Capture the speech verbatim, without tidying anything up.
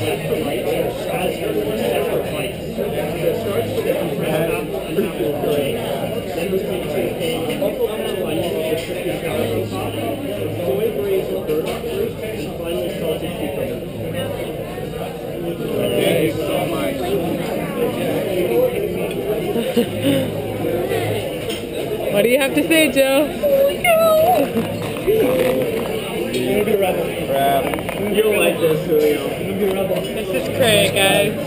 separate bites as separate bites. So it starts with a Apple and Apple Purée. Then we take a pickled slice of crispy shallot on top, soy braised burdock root, and finally salted cucumber. Thank you so much. What do you have to say, Joe? You're gonna be rebel. Crap. You'll like this, Julio. You're gonna be rebel. This is Craig, guys.